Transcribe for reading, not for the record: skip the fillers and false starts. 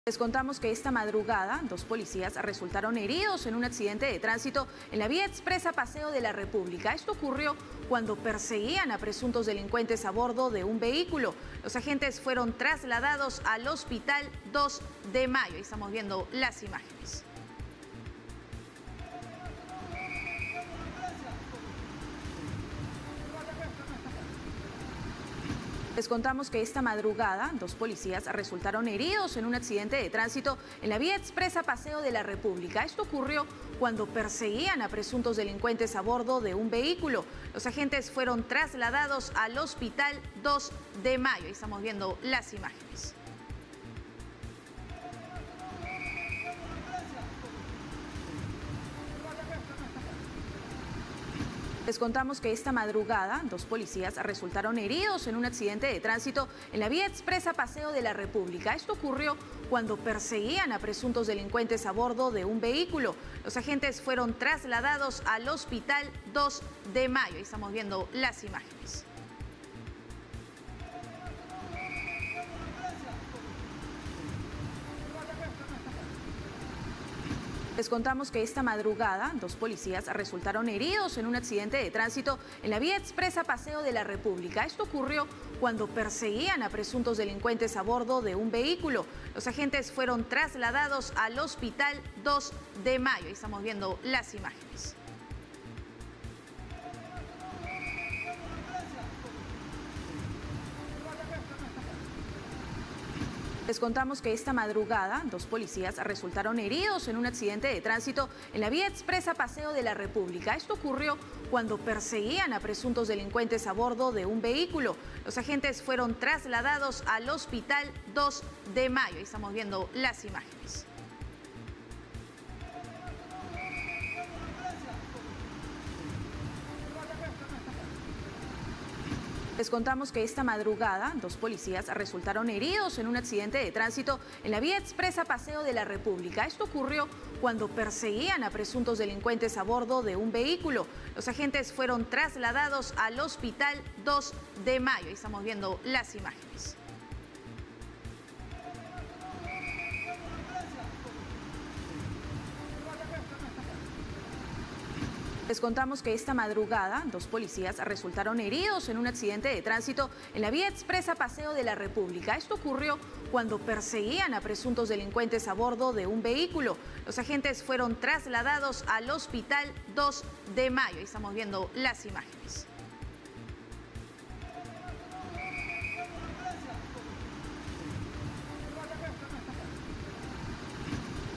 Les contamos que esta madrugada dos policías resultaron heridos en un accidente de tránsito en la vía expresa Paseo de la República. Esto ocurrió cuando perseguían a presuntos delincuentes a bordo de un vehículo. Los agentes fueron trasladados al Hospital 2 de Mayo. Ahí estamos viendo las imágenes. Les contamos que esta madrugada dos policías resultaron heridos en un accidente de tránsito en la vía expresa Paseo de la República. Esto ocurrió cuando perseguían a presuntos delincuentes a bordo de un vehículo. Los agentes fueron trasladados al Hospital 2 de Mayo. Ahí estamos viendo las imágenes. Les contamos que esta madrugada dos policías resultaron heridos en un accidente de tránsito en la vía expresa Paseo de la República. Esto ocurrió cuando perseguían a presuntos delincuentes a bordo de un vehículo. Los agentes fueron trasladados al Hospital 2 de Mayo. Ahí estamos viendo las imágenes. Les contamos que esta madrugada dos policías resultaron heridos en un accidente de tránsito en la vía expresa Paseo de la República. Esto ocurrió cuando perseguían a presuntos delincuentes a bordo de un vehículo. Los agentes fueron trasladados al Hospital 2 de Mayo. Ahí estamos viendo las imágenes. Les contamos que esta madrugada dos policías resultaron heridos en un accidente de tránsito en la vía expresa Paseo de la República. Esto ocurrió cuando perseguían a presuntos delincuentes a bordo de un vehículo. Los agentes fueron trasladados al Hospital 2 de Mayo. Ahí estamos viendo las imágenes. Les contamos que esta madrugada dos policías resultaron heridos en un accidente de tránsito en la vía expresa Paseo de la República. Esto ocurrió cuando perseguían a presuntos delincuentes a bordo de un vehículo. Los agentes fueron trasladados al Hospital 2 de Mayo. Ahí estamos viendo las imágenes. Les contamos que esta madrugada dos policías resultaron heridos en un accidente de tránsito en la vía expresa Paseo de la República. Esto ocurrió cuando perseguían a presuntos delincuentes a bordo de un vehículo. Los agentes fueron trasladados al Hospital 2 de Mayo. Ahí estamos viendo las imágenes.